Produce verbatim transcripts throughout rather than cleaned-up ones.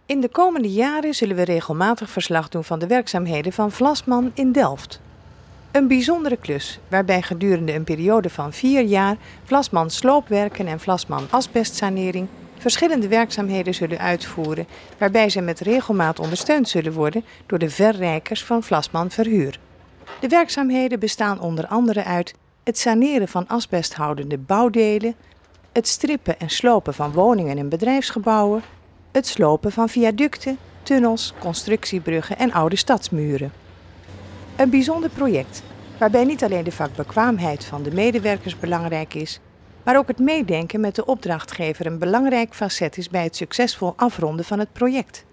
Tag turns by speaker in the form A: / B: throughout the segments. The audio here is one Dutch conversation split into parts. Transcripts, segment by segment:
A: In de komende jaren zullen we regelmatig verslag doen van de werkzaamheden van Vlasman in Delft. Een bijzondere klus, waarbij gedurende een periode van vier jaar Vlasman sloopwerken en Vlasman asbestsanering verschillende werkzaamheden zullen uitvoeren, waarbij zij met regelmaat ondersteund zullen worden door de verrijkers van Vlasman Verhuur. De werkzaamheden bestaan onder andere uit het saneren van asbesthoudende bouwdelen, het strippen en slopen van woningen en bedrijfsgebouwen, het slopen van viaducten, tunnels, constructiebruggen en oude stadsmuren. Een bijzonder project, waarbij niet alleen de vakbekwaamheid van de medewerkers belangrijk is, maar ook het meedenken met de opdrachtgever een belangrijk facet is bij het succesvol afronden van het project.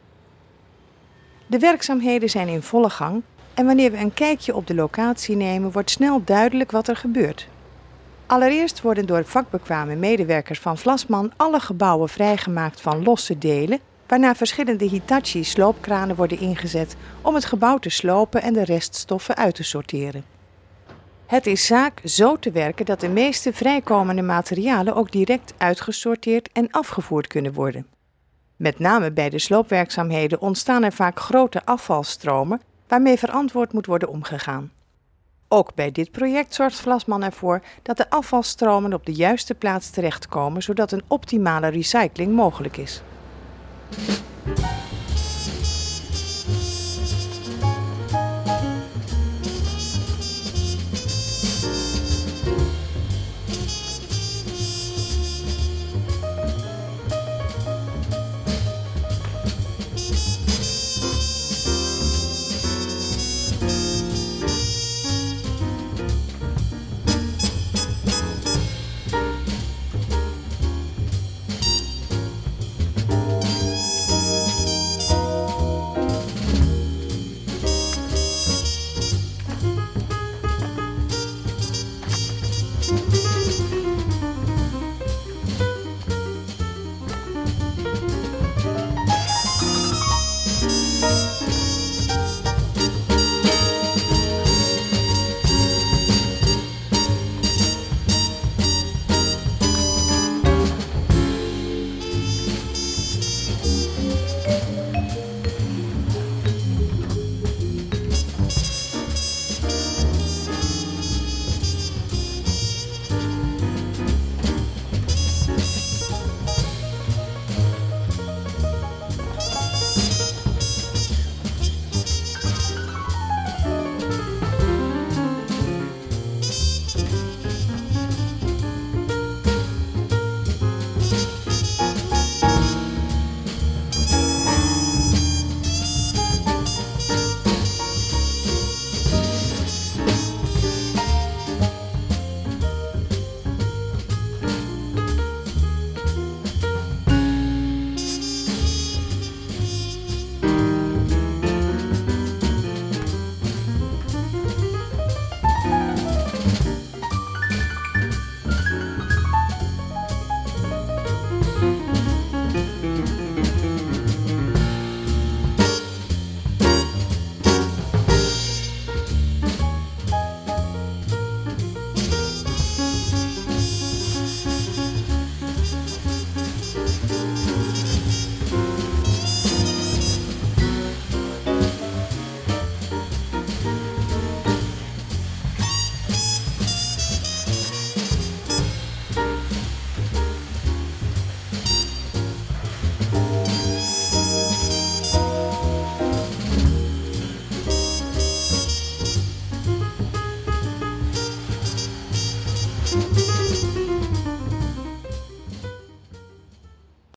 A: De werkzaamheden zijn in volle gang en wanneer we een kijkje op de locatie nemen, wordt snel duidelijk wat er gebeurt. Allereerst worden door vakbekwame medewerkers van Vlasman alle gebouwen vrijgemaakt van losse delen, waarna verschillende Hitachi sloopkranen worden ingezet om het gebouw te slopen en de reststoffen uit te sorteren. Het is zaak zo te werken dat de meeste vrijkomende materialen ook direct uitgesorteerd en afgevoerd kunnen worden. Met name bij de sloopwerkzaamheden ontstaan er vaak grote afvalstromen waarmee verantwoord moet worden omgegaan. Ook bij dit project zorgt Vlasman ervoor dat de afvalstromen op de juiste plaats terechtkomen, zodat een optimale recycling mogelijk is.